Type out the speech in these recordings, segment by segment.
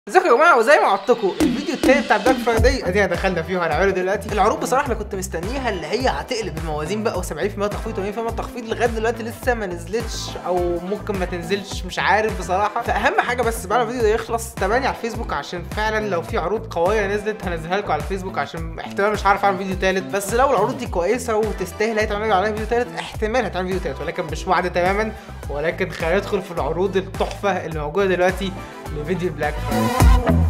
ازيكم يا جماعه، وزي ما وعدتكم الفيديو التاني بتاع بلاك فرايداي ادينا دخلنا فيه وهنعمله دلوقتي. العروض بصراحه انا كنت مستنيها اللي هي هتقلب الموازين بقى، و70% تخفيض و80% تخفيض لغايه دلوقتي لسه ما نزلتش او ممكن ما تنزلش، مش عارف بصراحه. فاهم حاجه بس بعد ما الفيديو ده يخلص تابعني على الفيسبوك، عشان فعلا لو في عروض قويه نزلت هنزلها لكم على الفيسبوك، عشان احتمال مش عارف اعمل فيديو تالت. بس لو العروض دي كويسه وتستاهل هيتعمل عليها فيديو تالت، احتمال هتعمل فيديو تالت، ولكن مش وعد تماما. ولكن خلينا ندخل في العروض التحفه اللي موجوده دلوقتي لفيديو بلاك فرايداي.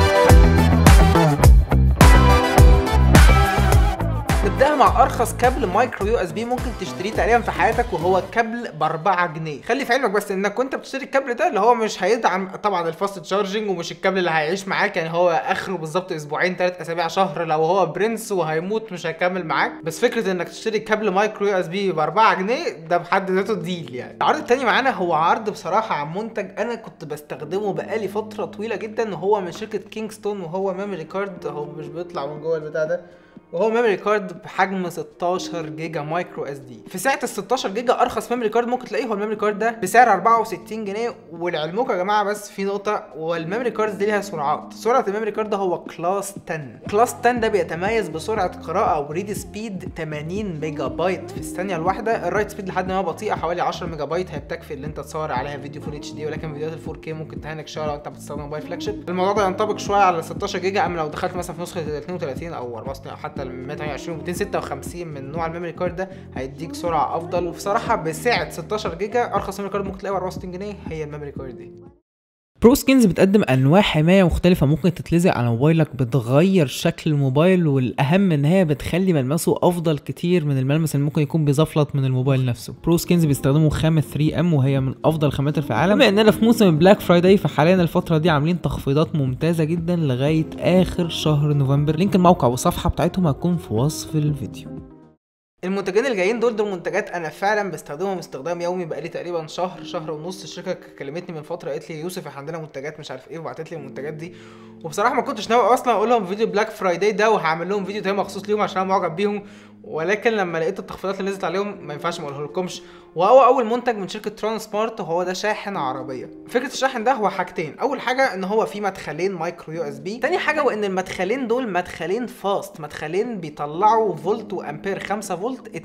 نبدأها مع ارخص كابل مايكرو يو اس بي ممكن تشتريه تقريبا في حياتك، وهو كابل ب 4 جنيه. خلي في علمك بس انك وانت بتشتري الكابل ده اللي هو مش هيدعم طبعا الفاست تشارجنج، ومش الكابل اللي هيعيش معاك، يعني هو اخره بالظبط اسبوعين 3 اسابيع شهر لو هو برنس، وهيموت مش هيكمل معاك. بس فكره انك تشتري كابل مايكرو يو اس بي ب 4 جنيه ده بحد ذاته ديل يعني. العرض التاني معانا هو عرض بصراحه عن منتج انا كنت بستخدمه بقالي فتره طويله جدا، وهو من شركه كينجستون، وهو ميموري كارد. هو مش بيطلع من جوه البتاع ده، وهو ميموري كارد بحجم 16 جيجا مايكرو اس دي. في سعه ال 16 جيجا ارخص ميموري كارد ممكن تلاقيه هو الميموري كارد ده بسعر 64 جنيه. ولعلمكم يا جماعه بس في نقطه، والميموري كارد دي ليها سرعات. سرعه الميموري كارد ده هو كلاس 10. كلاس 10 ده بيتميز بسرعه قراءه او ريد سبيد 80 ميجا بايت في الثانيه الواحده. الرايت سبيد لحد ما بطيئه حوالي 10 ميجا بايت، هي بتكفي اللي انت تصور عليها فيديو فول اتش دي، ولكن فيديوهات ال 4K ممكن تهنك شويه لو انت بتستخدم موبايل فلاج شيب. الموضوع ده ينطبق شويه على 16 جيجا، اما لو دخلت مثلا في نسخه 32 او 64 او حتى 128 256 من نوع الميموري كارد ده هيديك سرعه افضل. وبصراحه بسعه 16 جيجا ارخص ميموري كارد ممكن تلاقيه ب 64 جنيه هي الميموري كارد دي. برو سكينز بتقدم انواع حمايه مختلفه ممكن تتلزق على موبايلك، بتغير شكل الموبايل، والاهم ان هي بتخلي ملمسه افضل كتير من الملمس اللي ممكن يكون بيزفلط من الموبايل نفسه. برو سكينز بيستخدموا خامه 3M، وهي من افضل الخامات في العالم. بما اننا في موسم بلاك فرايداي، فحاليا الفتره دي عاملين تخفيضات ممتازه جدا لغايه اخر شهر نوفمبر. لينك الموقع والصفحه بتاعتهم هتكون في وصف الفيديو. المنتجين اللي جايين دول منتجات انا فعلا بستخدمهم استخدام يومي بقالي تقريبا شهر ونص. الشركه كلمتني من فتره قالت لي يوسف احنا عندنا منتجات مش عارف ايه، وبعتت لي المنتجات دي. وبصراحه ما كنتش ناوي اصلا اقول لهم فيديو بلاك فرايداي ده وهعمل لهم فيديو تاني مخصوص ليهم عشان انا معجب بيهم، ولكن لما لقيت التخفيضات اللي نزلت عليهم ما ينفعش ما اقوله لكمش. وهو اول منتج من شركه تران سمارت، وهو ده شاحن عربيه. فكره الشاحن ده هو حاجتين، اول حاجه ان هو في مدخلين مايكرو يو اس بي، تاني حاجه وان المدخلين دول مدخلين فاست، مدخلين بيطلعوا فولت وامبير 5 فولت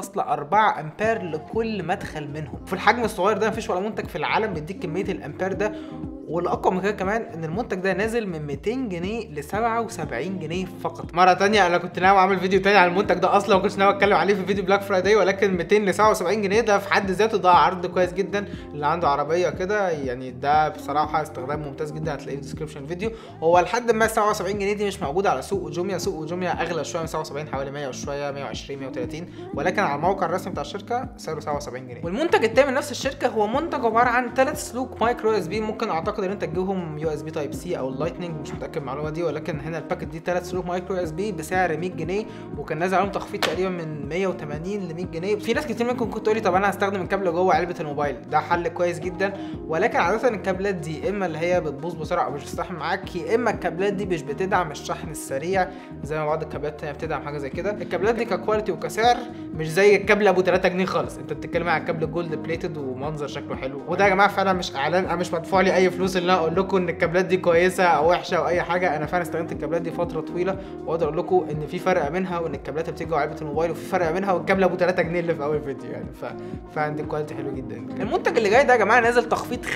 2.4 امبير لكل مدخل منهم. في الحجم الصغير ده مفيش ولا منتج في العالم بيديك كميه الامبير ده. والاقوى من كده كمان ان المنتج ده نازل من 200 جنيه ل 77 جنيه فقط. مره تانية انا كنت ناوي اعمل فيديو تاني على المنتج ده اصلا، ما كنتش ناوي اتكلم عليه في فيديو بلاك فرايداي، ولكن 200 ل 77 جنيه ده في حد ذاته ده عرض كويس جدا. اللي عنده عربيه كده يعني ده بصراحه استخدام ممتاز جدا، هتلاقيه في ديسكربشن الفيديو. هو لحد ما 77 جنيه دي مش موجوده على سوق وجوميا. سوق وجوميا اغلى شويه من 77، حوالي 100 وشويه، 120 130، ولكن على الموقع الرسمي بتاع الشركه سعره 77 جنيه. والمنتج التاني من نفس الشركه هو منتج عباره عن 3 سلوك مايكرو اس بي. ممكن اعتقد ان انت تجيبهم يو اس بي تايب سي او اللايتنينج، مش متاكد من المعلومه دي، ولكن هنا الباكت دي 3 سلوك مايكرو اس بي بسعر 100 جنيه، وكان نازل عليهم تخفيض تقريبا من 180 ل 100 جنيه. في ناس كتير منكم كنت تقول لي طب انا هستخدم الكابل جوه علبه الموبايل، ده حل كويس جدا. ولكن عاده الكابلات دي اما اللي هي بتبوظ بسرعه او مش بتستحمل معاك، يا اما الكابلات دي مش بتدعم الشحن السريع زي ما بعض الكابلات التانيه بتدعم حاجه زي كده. الكابلات دي ككواليتي وكسعر مش زي الكابل ابو 3 جنيه خالص. انت بتتكلم على الكابل جولد بليتد ومنظر شكله حلو، وده يا جماعه فعلا مش اعلان، انا مش مدفوع لي اي فلوس اللي انا اقول لكم ان الكابلات دي كويسه او وحشه او اي حاجه. انا فعلا استخدمت الكابلات دي فتره طويله، واقدر اقول لكم ان في فرق منها، وان الكابلات بتيجي جوه علبه الموبايل، وفي فرق منها والكابل ابو 3 جنيه اللي في اول فيديو يعني. فعندي كواليتي حلو جدا. المنتج اللي جاي ده يا جماعه نازل تخفيض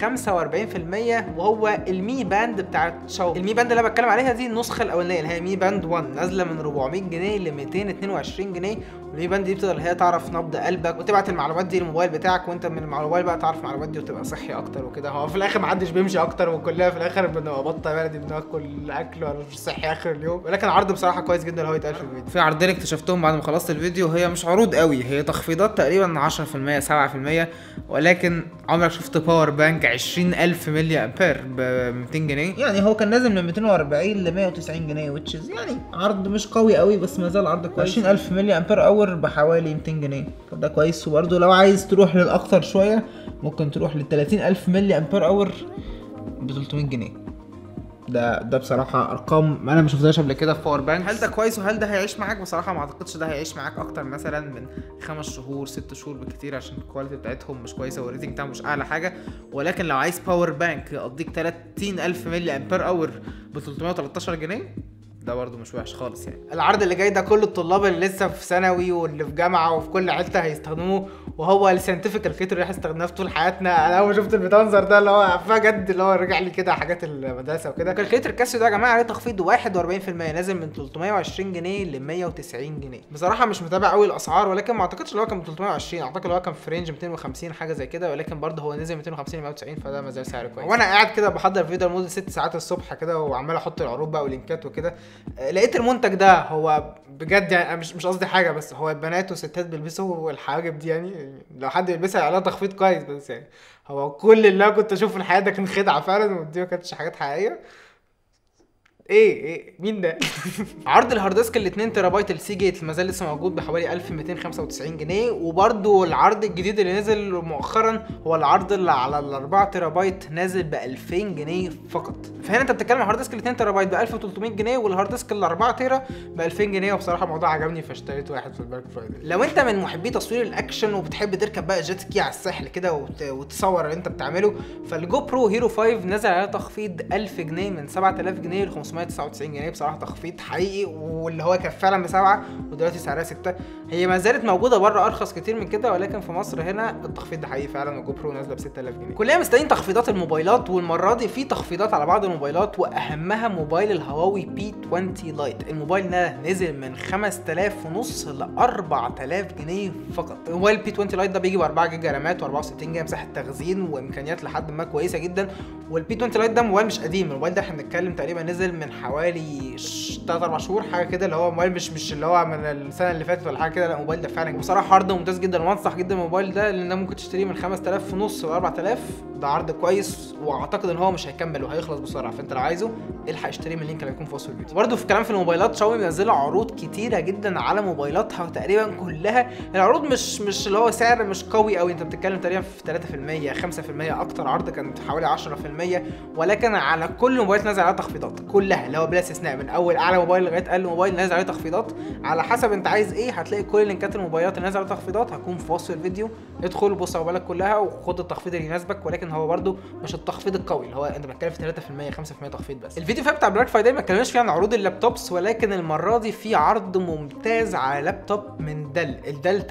45%، وهو المي باند بتاعت شاومي. المي باند اللي انا بتكلم عليها دي النسخه الاولانيه اللي هي مي باند 1، نازله من 400 جنيه ل 222 جنيه. والمي باند دي بتقدر هي تعرف نبض قلبك، وتبعت المعلومات دي للموبايل بتاعك، وانت من الموبايل بقى تعرف المعلومات دي وتبقى صحي اكتر وكده. هو في الاخر محدش بيمشي اكتر، وكلنا في الاخر بنبقى بطه بلدي بناكل اكل ولا مش صحي اخر اليوم. ولكن عرض بصراحه كويس جدا اللي هو يتقال في الفيديو. في عرضين اكتشفتهم بعد ما خلصت الفيديو، هي مش عروض قوي، هي تخفيضات تقريبا 10% 7%، ولكن عمرك شفت باور بانك 20000 ملي امبير ب 200 جنيه؟ يعني هو كان نازل من 240 ل 190 جنيه، وتشز يعني عرض مش قوي قوي بس ما زال عرض كويس. 20000 ملي امبير اور بحوالي 200 جنيه، فده كويس. وبرده لو عايز تروح للاكتر شويه ممكن تروح ل 30000 ملي امبير اور ب 300 جنيه. ده بصراحه ارقام انا ما شفتهاش قبل كده في باور بانك. هل ده كويس وهل ده هيعيش معاك؟ بصراحه ما اعتقدش ده هيعيش معاك اكتر مثلا من 5 شهور 6 شهور بالكتير، عشان الكواليتي بتاعتهم مش كويسه والريتنج بتاعهم مش اعلى حاجه. ولكن لو عايز باور بانك يقضيك 30000 ملي امبير اور ب 313 جنيه ده برضه مش وحش خالص يعني. العرض اللي جاي ده كل الطلاب اللي لسه في ثانوي واللي في جامعه وفي كل حته هيستخدموه، وهو الساينتفك كالكيتر اللي احنا استخدمناه في طول حياتنا. انا اول ما شفت المنظر ده اللي هو بجد اللي هو رجع لي كده حاجات المدرسه وكده. كالكيتر كاسيو ده يا جماعه عليه تخفيض 41%، نازل من 320 جنيه ل 190 جنيه. بصراحه مش متابع قوي الاسعار، ولكن ما اعتقدش ان هو كان ب 320، اعتقد ان هو كان في رينج 250 حاجه زي كده، ولكن برضه هو نزل 250 ل 190، فده ما زال سعر كويس. وانا قاعد كده بحضر فيديو لمده 6 ساعات الصبح كده وعمال احط العروض بقى ولينكات وكده، لقيت المنتج ده هو بجد يعني مش قصدي حاجه، بس هو البنات والستات بيلبسوا الحواجب دي يعني لو حد بيلبسها عليها تخفيض كويس، بس يعني هو كل اللي انا كنت اشوفه في الحياه ده كان خدعه فعلا، ودي ما كانتش حاجات حقيقيه. ايه مين ده؟ عرض الهارد ديسك ال 2 تيرا بايت السي جيت ما زال لسه موجود بحوالي 1295 جنيه. وبرده العرض الجديد اللي نزل مؤخرا هو العرض اللي على ال 4 تيرا بايت نازل ب 2000 جنيه فقط. فهنا انت بتتكلم عن الهارد ديسك ال 2 تيرا بايت ب 1300 جنيه والهارد ديسك ال 4 تيرا ب 2000 جنيه. وبصراحه الموضوع عجبني فاشتريت واحد في البلاك فرايداي. لو انت من محبي تصوير الاكشن وبتحب تركب بقى جيت سكي على الساحل كده وتصور اللي انت بتعمله، فالجو برو هيرو 5 نزل عليه تخفيض 1000 جنيه من 7000 جنيه ل 599 جنيه. بصراحه تخفيض حقيقي، واللي هو كان فعلا ب7 ودلوقتي سعرها 6. هي ما زالت موجوده بره ارخص كتير من كده، ولكن في مصر هنا التخفيض ده حقيقي فعلا، والجو برو نازله ب 6000 جنيه. كلنا مستنيين تخفيضات الموبايلات، والمره دي في تخفيضات على بعض الموبايلات، واهمها موبايل الهواوي بي 20 لايت. الموبايل ده نزل من 5000 ونص ل 4000 جنيه فقط. موبايل بي 20 لايت ده بيجي ب 4 جيجا رامات و64 جيجا مساحه تخزين وامكانيات لحد ما كويسه جدا. والبي 20 لايت ده موبايل مش قديم، الموبايل ده احنا بنتكلم تقريبا نزل من حوالي 3 4 شهور حاجه كده، اللي هو موبايل مش اللي هو من السنه اللي فاتت ولا حاجه كده. لا الموبايل ده فعلا بصراحه عرض ممتاز جدا، وانصح جدا الموبايل ده لان ممكن تشتريه من 5000 ونص ل 4000. ده عرض كويس، واعتقد ان هو مش هيكمل وهيخلص بسرعه، فانت لو عايزه الحق اشتريه من اللينك اللي هيكون في وصف الفيديو. برده في كلام في الموبايلات، شاومي منزله عروض كتيره جدا على موبايلاتها تقريبا كلها. العروض مش اللي هو سعر مش قوي قوي، انت بتتكلم تقريبا في 3% 5%. اكتر عرض كانت حوالي 10%، ولكن على كل موبايلات نازل عليها تخفيضات كلها، اللي هو بلا استثناء، من اول اعلى موبايل لغايه اقل موبايل نازل عليه تخفيضات. على حسب انت عايز ايه، هتلاقي كل لينكات الموبايلات اللي نازله عليها تخفيضات هتكون في وصف الفيديو. ادخل بص على موبايلك كلها وخد التخفيض اللي يناسبك، ولكن هو برده مش التخفيض القوي اللي هو انت بتتكلم في 3% 5% تخفيض بس. الفيديو فيه بتاع بلاك فرايداي ما اتكلمناش فيه عن عروض اللابتوبس، ولكن المره دي في عرض ممتاز على لابتوب من الدل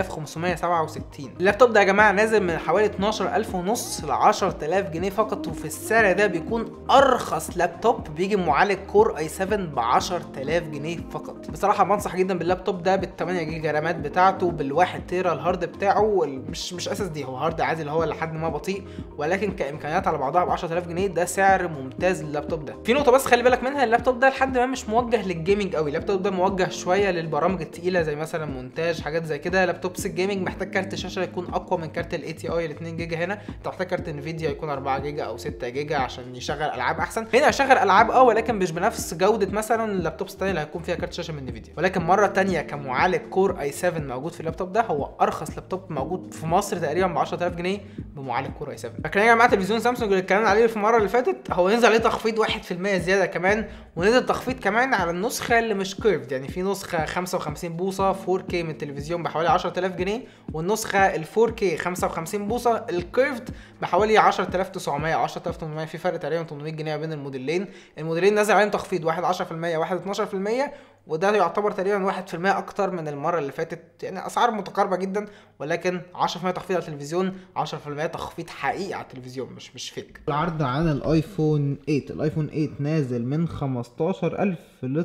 3567. اللابتوب ده يا جماعه نازل من حوالي 12000 ونص ل 10000 جنيه فقط، وفي السعر ده بيكون ارخص لابتوب بيجي معالج كور اي 7 ب 10000 جنيه فقط. بصراحه بنصح جدا باللابتوب ده، بال 8 جيجا رامات بتاعته، بال1 تيرا الهارد بتاعه، مش اساس دي، هو هارد عادي اللي هو لحد ما بطيء، ولكن كامكانيات على بعضها ب 10000 جنيه. ده سعر ممتاز لللابتوب ده. في نقطه بس خلي بالك منها، اللابتوب ده لحد ما مش موجه للجيمنج قوي، اللابتوب ده موجه شويه للبرامج الثقيله زي مثلا مونتاج حاجات زي كده. لابتوبس الجيمنج محتاج كارت شاشه يكون اقوى من كارت الاي تي اي ال 2 جيجا. هنا انت محتاج كارت انفيديا يكون 4 جيجا او 6 جيجا عشان يشغل العاب احسن. هنا هيشغل العاب ولكن مش بنفس جوده مثلا اللابتوبس الثانيه اللي هيكون فيها كارت شاشه من انفيديا. ولكن مره ثانيه كمعالج كور اي 7 موجود في اللابتوب ده، هو ارخص لابتوب موجود في مصر تقريبا ب 10000 جنيه بمعالج كور اي 7. فاكرين يا جماعه تلفزيون سامسونج اللي اتكلمنا عليه في المره اللي فاتت، هو نزل عليه تخفيض 1% زياده كمان، ونزل تخفيض كمان على النسخه اللي مش كيرفد. يعني في نسخه 55 بوصه 4K من التلفزيون بحوالي 10000 جنيه، والنسخه ال 4K 55 بوصه الكيرفد بحوالي 10900 10800. في فرق تقريبا 800 جنيه بين الموديلين. الموديلين نزل عليهم تخفيض، واحد 10% واحد 12%، وده يعتبر تقريبا 1% اكتر من المره اللي فاتت. يعني اسعار متقاربه جدا، ولكن 10% تخفيض على التلفزيون، 10% تخفيض حقيقي على التلفزيون مش فيك. العرض عن الايفون 8. الايفون 8 نازل من 15000 ل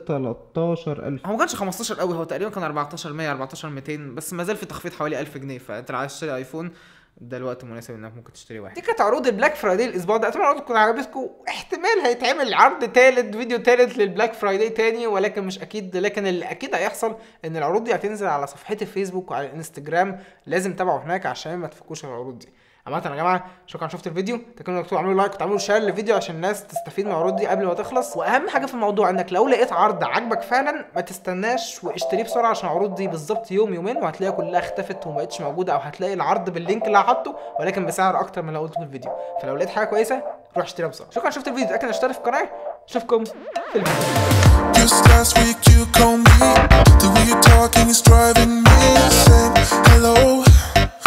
13000. هو ما كانش 15 قوي، هو تقريبا كان 14100 14200، بس ما زال في تخفيض حوالي 1000 جنيه. فانت لو عايز تشتري ايفون ده الوقت المناسب انك ممكن تشتري واحد. دي كانت عروض البلاك فرايداي الاسبوع ده. اتمنى العروض تكون عجبتكم. احتمال هيتعمل عرض ثالث، فيديو ثالث للبلاك فرايداي تاني، ولكن مش اكيد. لكن اللي اكيد هيحصل ان العروض دي هتنزل على صفحتي الفيسبوك وعلى الانستجرام، لازم تتابعوا هناك عشان ما تفكوش العروض دي. عامة يا جماعه شكرا شفت الفيديو، تكونوا تعملوا لايك وتعملوا شير للفيديو عشان الناس تستفيد من العروض دي قبل ما تخلص. واهم حاجه في الموضوع انك لو لقيت عرض عجبك فعلا ما تستناش واشتريه بسرعه، عشان العروض دي بالظبط يوم يومين وهتلاقيها كلها اختفت وما بقتش موجوده، او هتلاقي العرض باللينك اللي هحطه ولكن بسعر اكتر من اللي قلته في الفيديو. فلو لقيت حاجه كويسه روح اشتريها بسرعه. شكرا شفت الفيديو، اتاكد انك اشترك في القناه اشوفكم في الفيديو. Just last week you called me. The way you're talking is driving me insane. Hello,